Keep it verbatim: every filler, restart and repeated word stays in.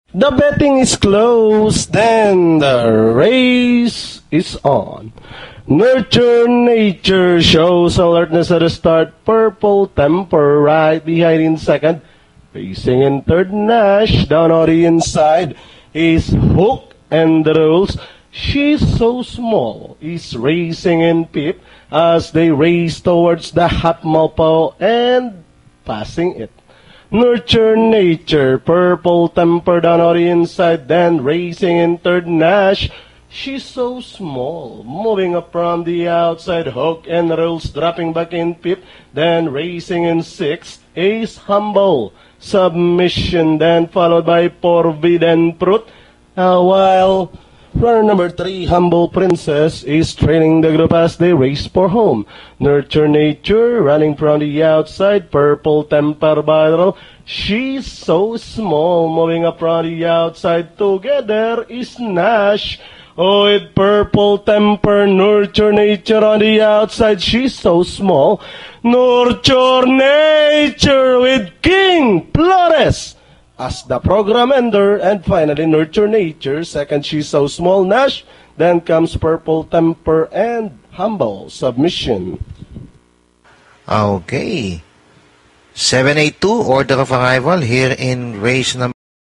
The betting is closed, then the race is on. Nurture Nature shows alertness at the start. Purple Temper right behind in second. Racing in third, Nash down on the inside is Hook and the Rules. She's so small is racing in fifth as they race towards the half mile pole and passing it. Nurture Nature, Purple Temper down on the inside, then racing in third, Nash. She's so small, moving up from the outside, Hook and Rules dropping back in fifth, then racing in sixth, Ace Humble, Submission, then followed by Forbidden Fruit, uh, while runner number three, Humble Princess, is trailing the group as they race for home. Nurture Nature running from the outside, Purple Temper battle. She's so small, moving up from the outside. Together is Nash. Oh, with Purple Temper, Nurture Nature on the outside. She's so small. Nurture Nature with King Flores as the program ender, and finally Nurture Nature, second, She's So Small, Nash, then comes Purple Temper and Humble Submission. Okay. seven eight two, order of arrival here in race number